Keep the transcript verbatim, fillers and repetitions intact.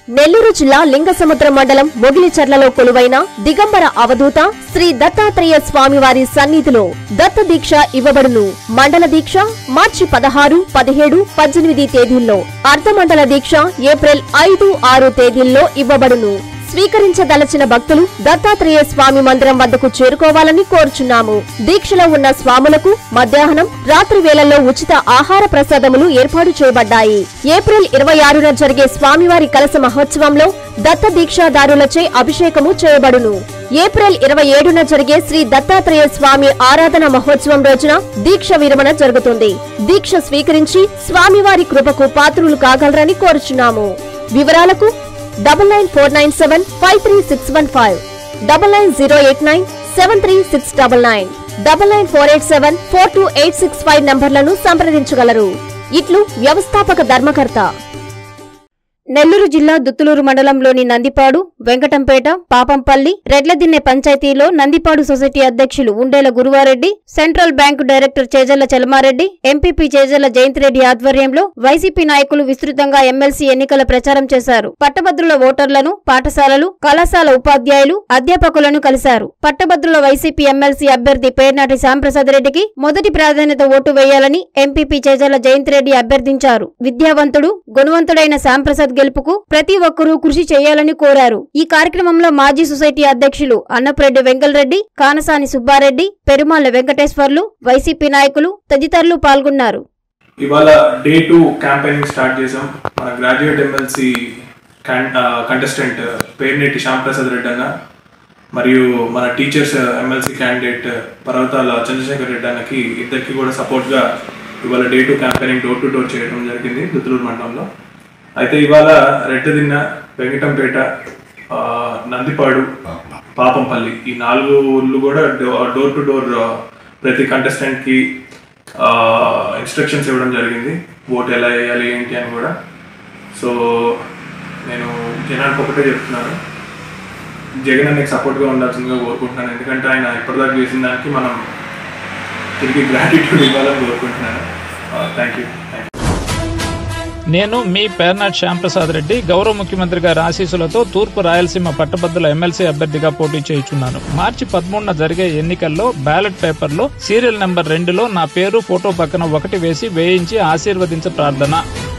నెల్లూరు జిల్లా లింగసముద్రం మండలం మొగిలిచర్లలో కొలువైన దిగంబర అవధూత శ్రీ దత్తాత్రేయ స్వామివారి సన్నిధిలో దత్త దీక్ష ఇవ్వబడును. మండల దీక్ష మార్చి పదహారు పదిహేడు పద్దెనిమిది తేదీల్లో, అర్ధమండల దీక్ష ఏప్రిల్ ఐదు ఆరు తేదీల్లో ఇవ్వబడును. స్వీకరించదలచిన భక్తులు దత్తాత్రేయ స్వామి మందిరం వద్దకు చేరుకోవాలని కోరుచున్నాము. దీక్షలో ఉన్న స్వాములకు మధ్యాహ్నం రాత్రి వేళల్లో ఉచిత ఆహార ప్రసాదములు ఏర్పాటు చేయబడ్డాయి. ఏప్రిల్ ఇరవై ఆరున జరిగే స్వామివారి కలశ మహోత్సవంలో దత్త దీక్షాదారులచే అభిషేకము చేయబడును. ఏప్రిల్ ఇరవై ఏడున జరిగే శ్రీ దత్తాత్రేయ స్వామి ఆరాధన మహోత్సవం రోజున దీక్ష విరమణ జరుగుతుంది. దీక్ష స్వీకరించి స్వామివారి కృపకు పాత్రులు కాగలరని కోరుచున్నాము. వివరాలకు double nine four nine seven five three six one five, double nine zero eight nine seven three six double nine, double nine four eight seven four two eight six five నంబర్లను సంప్రదించగలరు. ఇట్లు వ్యవస్థాపక ధర్మకర్త. నెల్లూరు జిల్లా దుత్తులూరు మండలంలోని నందిపాడు, వెంకటంపేట, పాపంపల్లి, రెడ్లదిన్నె పంచాయతీలో నందిపాడు సొసైటీ అధ్యక్షులు Undela Guruvareddy, central bank director Chejarla Chalamareddy, MPP Chejarla Jayanthireddy ఆధ్వర్యంలో వైసీపీ నాయకులు విస్తృతంగా ఎమ్మెల్సీ ఎన్నికల ప్రచారం చేశారు. పట్టభద్రుల ఓటర్లను, పాఠశాలలు, కళాశాల ఉపాధ్యాయులు, అధ్యాపకులను కలిశారు. పట్టభద్రుల వైసీపీ ఎమ్మెల్సీ అభ్యర్థి పేర్నాటి శ్యాంప్రసాద్ రెడ్డికి మొదటి ప్రాధాన్యత ఓటు వేయాలని ఎంపీపీ చేజర్ల జయంతిరెడ్డి అభ్యర్థించారు. విద్యావంతుడు, గుణవంతుడైన శ్యాంప్రసాద్ గెలుపుకు ప్రతి ఒక్కరూ కృషి చేయాలని కోరారు. ఈ కార్యక్రమంలో మాజీ సొసైటీ అధ్యక్షులు అన్నపురెడ్డి వెంకలరెడ్డి, కానసాని సుబ్బారెడ్డి, పెరుమాళ్ల వెంకటేశ్వర్లు, వైసీపీ నాయకులు తదితరులు పాల్గొన్నారు. ఇవాళ డే టూ క్యాంపెయినింగ్ స్టార్ట్ చేసాం. మన graduate MLC contestant Perneti Shyamprasad Reddy అన్న మరియు మన టీచర్స్ ఎమ్మెల్సీ క్యాండిడేట్ పర్వతాల చంద్రశేఖర్ రెడ్డి అన్నకి ఇద్దరికి కూడా సపోర్ట్గా ఇవాళ day two campaigning door to door చేయడం జరిగింది దుత్తులూరు మండలంలో. అయితే ఇవాళ రెడ్డదిన్న, వెంకటంపేట, నందిపాడు, పాపంపల్లి ఈ నాలుగు ఊళ్ళు కూడా డోర్ టు డోర్ ప్రతి కంటెస్టెంట్కి ఇన్స్ట్రక్షన్స్ ఇవ్వడం జరిగింది, ఓటు ఎలా వేయాలి ఏంటి అని కూడా. సో నేను జనానికి ఒకటే చెప్తున్నాను, జగన్ అన్నకి సపోర్ట్గా ఉండాల్సిందిగా కోరుకుంటున్నాను. ఎందుకంటే ఆయన ఇప్పటిదాకా చేసిన దానికి మనం తిరిగి గ్రాటిట్యూడ్ ఇవ్వాలని కోరుకుంటున్నాను. Thank you. నేను మీ పేర్నాటి శ్యాంప్రసాద్ రెడ్డి గౌరవ ముఖ్యమంత్రి గారి ఆశీస్సులతో తూర్పు రాయలసీమ పట్టభద్రుల ఎమ్మెల్సీ అభ్యర్థిగా పోటీ చేయుచున్నాను. మార్చి పదమూడున జరిగే ఎన్నికల్లో బ్యాలెట్ పేపర్లో సీరియల్ నెంబర్ రెండులో నా పేరు, ఫోటో పక్కన ఒకటి వేసి వేయించి ఆశీర్వదించ ప్రార్థన.